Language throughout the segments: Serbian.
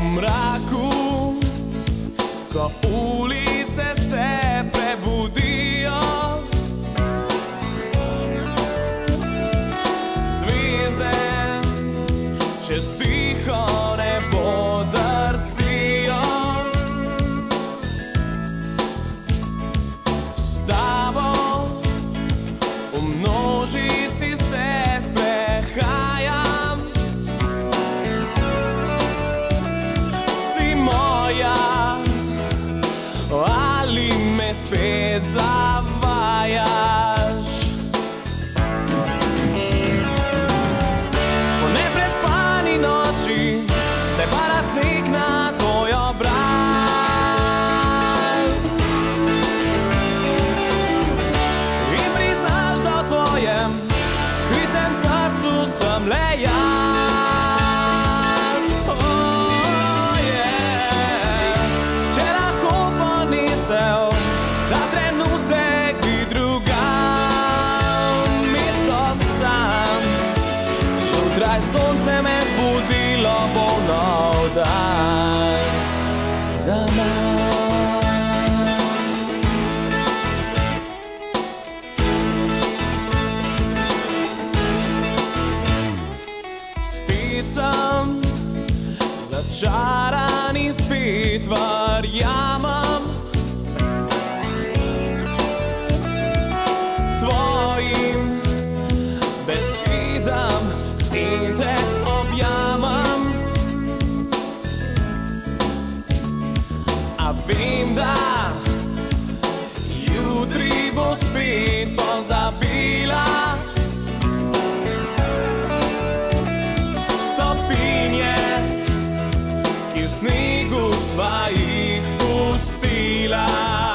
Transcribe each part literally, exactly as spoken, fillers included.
mraku ko ulice se prebudio. Zvizde čez tiho nebo drsijo. S tabo v množici se sprehajam. Si moja, ali me spet zavajaš? Po neprespani noči ste pada sneg na tvoj obraz in priznaš, da v tvojem skritem srcu sem le jaz. Oh, yeah. Če lahko ponesel ta trenutek bi drugam mesto sam. Zjutraj sonce me zbudilo, bo nov dan za mano. Spet sem začaran in spet verjamem tvojim besedam in te objamem. A vem, da jutri bo spet pozabila stopinje, ki v snegu svojih pustila.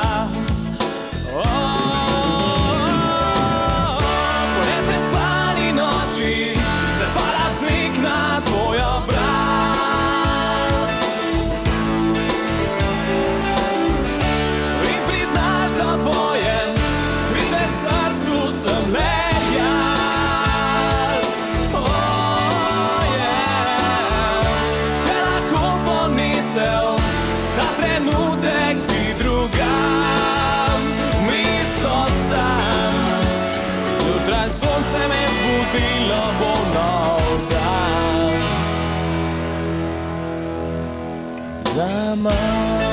Po neprespani noči zdaj pada sneg na tvoj obraz in priznaš, da v tvojem skritem srcu sem le jaz. Oh, yeah. Če lahko ponesel ta trenutek bi drugam mesto sam. Zjutraj sonce me zbudilo, bo nov dan za mano.